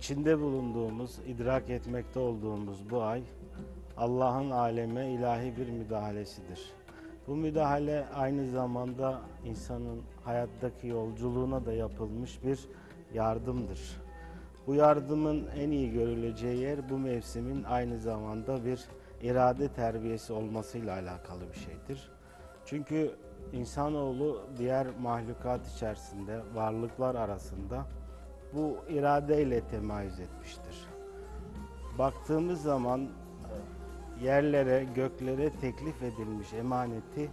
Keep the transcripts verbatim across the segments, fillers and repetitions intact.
İçinde bulunduğumuz, idrak etmekte olduğumuz bu ay Allah'ın aleme ilahi bir müdahalesidir. Bu müdahale aynı zamanda insanın hayattaki yolculuğuna da yapılmış bir yardımdır. Bu yardımın en iyi görüleceği yer bu mevsimin aynı zamanda bir irade terbiyesi olmasıyla alakalı bir şeydir. Çünkü insanoğlu diğer mahlukat içerisinde, varlıklar arasında bu iradeyle temayüz etmiştir. Baktığımız zaman yerlere, göklere teklif edilmiş emaneti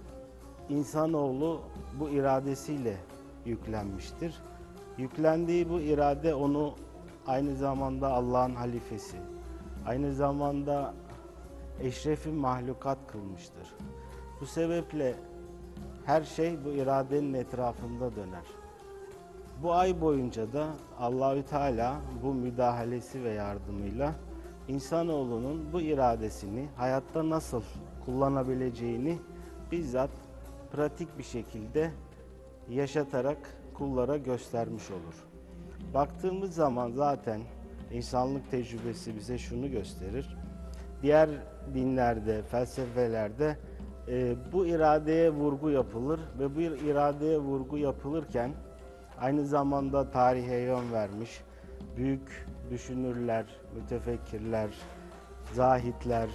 insanoğlu bu iradesiyle yüklenmiştir. Yüklendiği bu irade onu aynı zamanda Allah'ın halifesi, aynı zamanda eşrefi mahlukat kılmıştır. Bu sebeple her şey bu iradenin etrafında döner. Bu ay boyunca da Allahü Teala bu müdahalesi ve yardımıyla insanoğlunun bu iradesini hayatta nasıl kullanabileceğini bizzat pratik bir şekilde yaşatarak kullara göstermiş olur. Baktığımız zaman zaten insanlık tecrübesi bize şunu gösterir. Diğer dinlerde, felsefelerde e, bu iradeye vurgu yapılır ve bu iradeye vurgu yapılırken aynı zamanda tarihe yön vermiş büyük düşünürler, mütefekkirler, zahitler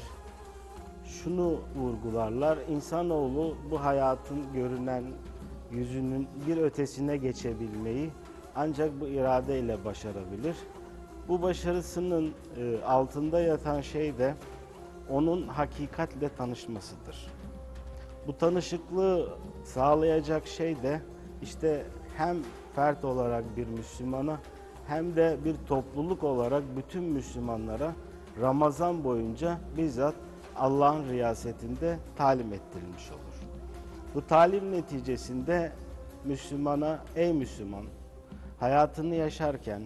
şunu vurgularlar. İnsanoğlu bu hayatın görünen yüzünün bir ötesine geçebilmeyi ancak bu iradeyle başarabilir. Bu başarısının altında yatan şey de onun hakikatle tanışmasıdır. Bu tanışıklığı sağlayacak şey de işte hem fert olarak bir Müslümana hem de bir topluluk olarak bütün Müslümanlara Ramazan boyunca bizzat Allah'ın riyasetinde talim ettirilmiş olur. Bu talim neticesinde Müslümana, ey Müslüman, hayatını yaşarken,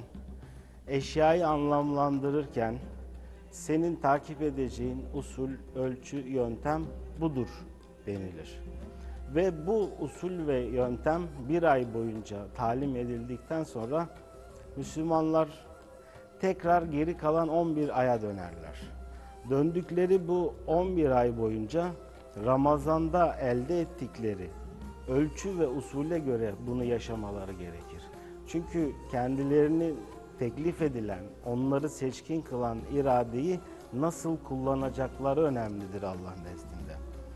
eşyayı anlamlandırırken senin takip edeceğin usul, ölçü, yöntem budur denilir. Ve bu usul ve yöntem bir ay boyunca talim edildikten sonra Müslümanlar tekrar geri kalan on bir aya dönerler. Döndükleri bu on bir ay boyunca Ramazan'da elde ettikleri ölçü ve usule göre bunu yaşamaları gerekir. Çünkü kendilerini teklif edilen, onları seçkin kılan iradeyi nasıl kullanacakları önemlidir Allah'ın nezdinde.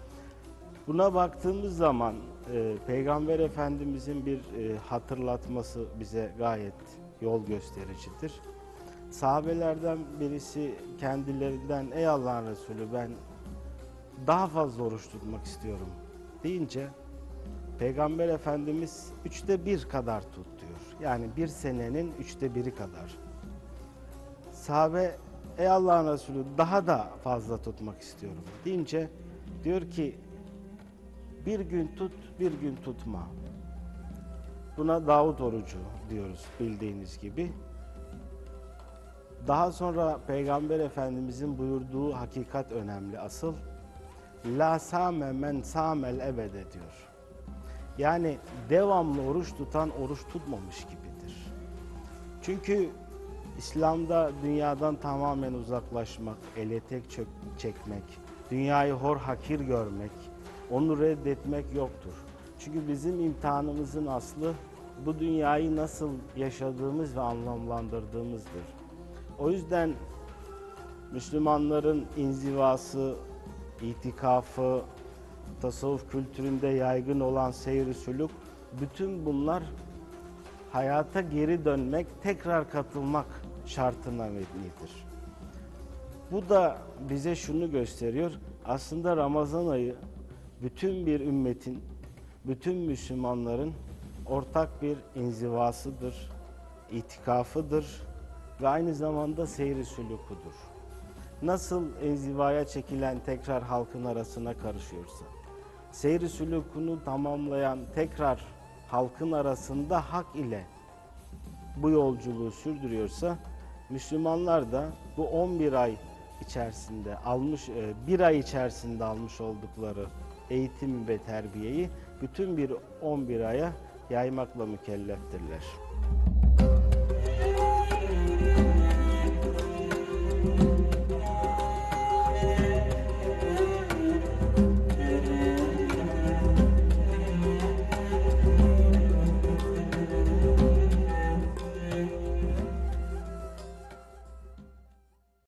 Buna baktığımız zaman e, Peygamber Efendimizin bir e, hatırlatması bize gayet yol göstericidir. Sahabelerden birisi kendilerinden ey Allah'ın Resulü ben daha fazla oruç tutmak istiyorum deyince Peygamber Efendimiz üçte bir kadar tut diyor. Yani bir senenin üçte biri kadar. Sahabe ey Allah'ın Resulü daha da fazla tutmak istiyorum deyince diyor ki bir gün tut, bir gün tutma. Buna Davud orucu diyoruz bildiğiniz gibi. Daha sonra Peygamber Efendimizin buyurduğu hakikat önemli asıl. La sâme men sâmel ebede diyor. Yani devamlı oruç tutan oruç tutmamış gibidir. Çünkü İslam'da dünyadan tamamen uzaklaşmak, ele tek çekmek, dünyayı hor hakir görmek, onu reddetmek yoktur. Çünkü bizim imtihanımızın aslı bu dünyayı nasıl yaşadığımız ve anlamlandırdığımızdır. O yüzden Müslümanların inzivası, itikafı, tasavvuf kültüründe yaygın olan seyr-i sülûk, bütün bunlar hayata geri dönmek, tekrar katılmak şartına mebnidir. Bu da bize şunu gösteriyor, aslında Ramazan ayı bütün bir ümmetin, bütün Müslümanların ortak bir inzivasıdır, itikafıdır ve aynı zamanda seyr-i sülûkudur. Nasıl inzivaya çekilen tekrar halkın arasına karışıyorsa, seyr-i sülûkunu tamamlayan tekrar halkın arasında hak ile bu yolculuğu sürdürüyorsa, Müslümanlar da bu on bir ay içerisinde almış, bir ay içerisinde almış oldukları eğitim ve terbiyeyi bütün bir on bir aya yaymakla mükelleftirler.